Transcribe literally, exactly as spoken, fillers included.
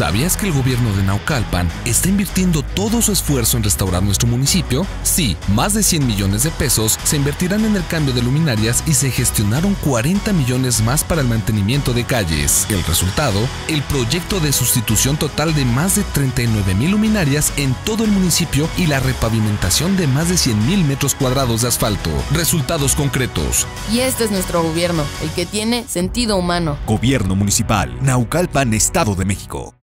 ¿Sabías que el gobierno de Naucalpan está invirtiendo todo su esfuerzo en restaurar nuestro municipio? Sí, más de cien millones de pesos se invertirán en el cambio de luminarias y se gestionaron cuarenta millones más para el mantenimiento de calles. El resultado, el proyecto de sustitución total de más de treinta y nueve mil luminarias en todo el municipio y la repavimentación de más de cien mil metros cuadrados de asfalto. Resultados concretos. Y este es nuestro gobierno, el que tiene sentido humano. Gobierno Municipal, Naucalpan, Estado de México.